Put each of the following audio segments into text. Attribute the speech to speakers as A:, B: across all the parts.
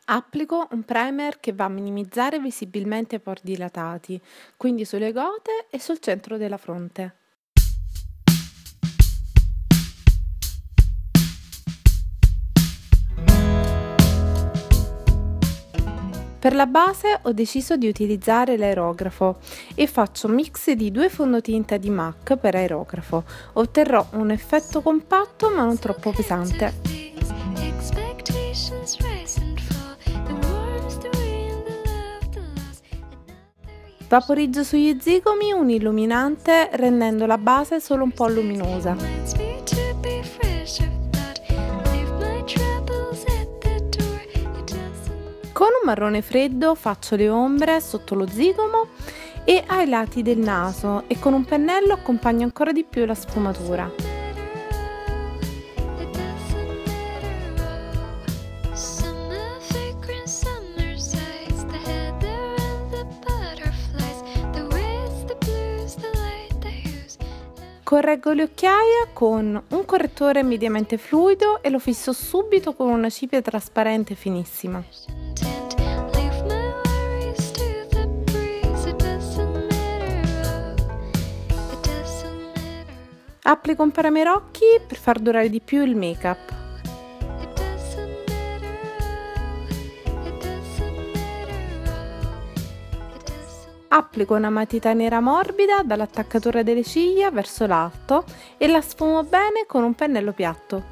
A: Applico un primer che va a minimizzare visibilmente i pori dilatati, quindi sulle gote e sul centro della fronte. Per la base ho deciso di utilizzare l'aerografo e faccio un mix di due fondotinta di MAC per aerografo. Otterrò un effetto compatto ma non troppo pesante. Vaporizzo sugli zigomi un illuminante rendendo la base solo un po' luminosa. Con un marrone freddo faccio le ombre sotto lo zigomo e ai lati del naso e con un pennello accompagno ancora di più la sfumatura. Correggo le occhiaie con un correttore mediamente fluido e lo fisso subito con una cipria trasparente finissima. Applico un paramerocchi per far durare di più il make-up. Applico una matita nera morbida dall'attaccatura delle ciglia verso l'alto e la sfumo bene con un pennello piatto.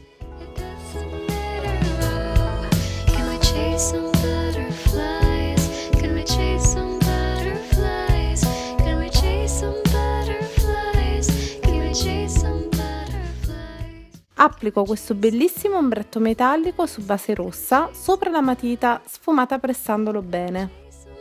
A: Applico questo bellissimo ombretto metallico su base rossa sopra la matita sfumata pressandolo bene.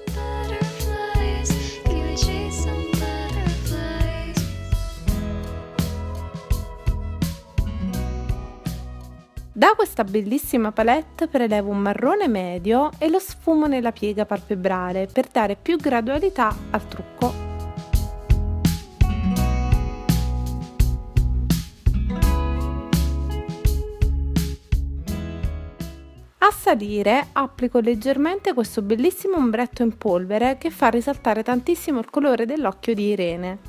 A: Da questa bellissima palette prelevo un marrone medio e lo sfumo nella piega palpebrale per dare più gradualità al trucco. A salire applico leggermente questo bellissimo ombretto in polvere che fa risaltare tantissimo il colore dell'occhio di Irene.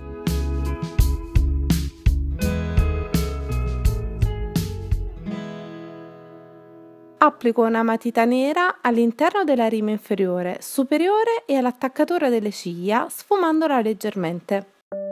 A: Applico una matita nera all'interno della rima inferiore, superiore e all'attaccatura delle ciglia, sfumandola leggermente.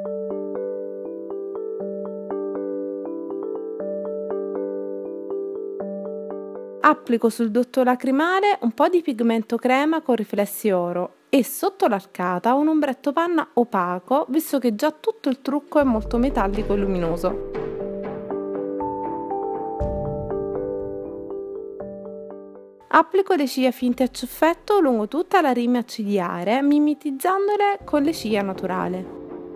A: Applico sul dotto lacrimale un po' di pigmento crema con riflessi oro e sotto l'arcata un ombretto panna opaco, visto che già tutto il trucco è molto metallico e luminoso. Applico le ciglia finte a ciuffetto lungo tutta la rima cigliare, mimetizzandole con le ciglia naturali.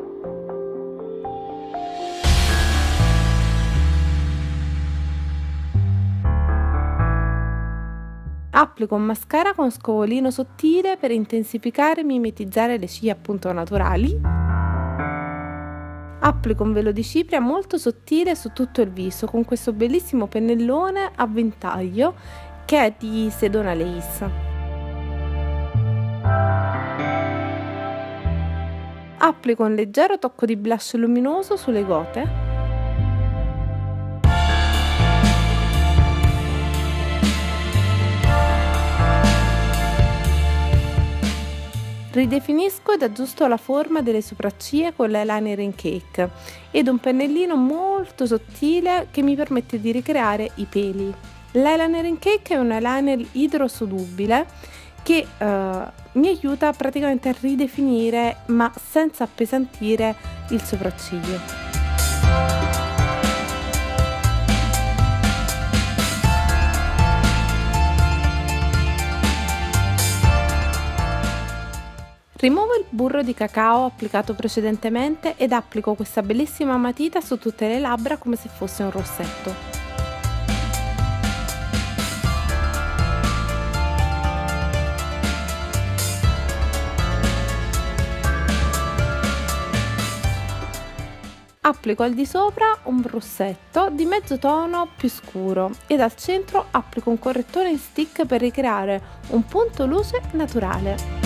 A: Applico un mascara con scovolino sottile per intensificare e mimetizzare le ciglia appunto naturali. Applico un velo di cipria molto sottile su tutto il viso con questo bellissimo pennellone a ventaglio che è di Sedona Lace. Applico un leggero tocco di blush luminoso sulle gote. Ridefinisco ed aggiusto la forma delle sopracciglia con l'eyeliner in cake ed un pennellino molto sottile che mi permette di ricreare i peli. L'eyeliner in cake è un eyeliner idrosolubile che mi aiuta praticamente a ridefinire ma senza appesantire il sopracciglio. Rimuovo il burro di cacao applicato precedentemente ed applico questa bellissima matita su tutte le labbra come se fosse un rossetto. Applico al di sopra un rossetto di mezzo tono più scuro ed al centro applico un correttore in stick per ricreare un punto luce naturale.